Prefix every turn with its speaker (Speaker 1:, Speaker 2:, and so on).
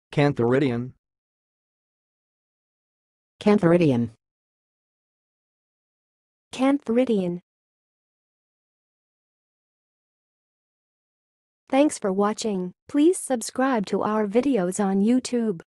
Speaker 1: cantharidian,
Speaker 2: cantharidian,
Speaker 3: cantharidian. Thanks for watching. Please subscribe to our videos on YouTube.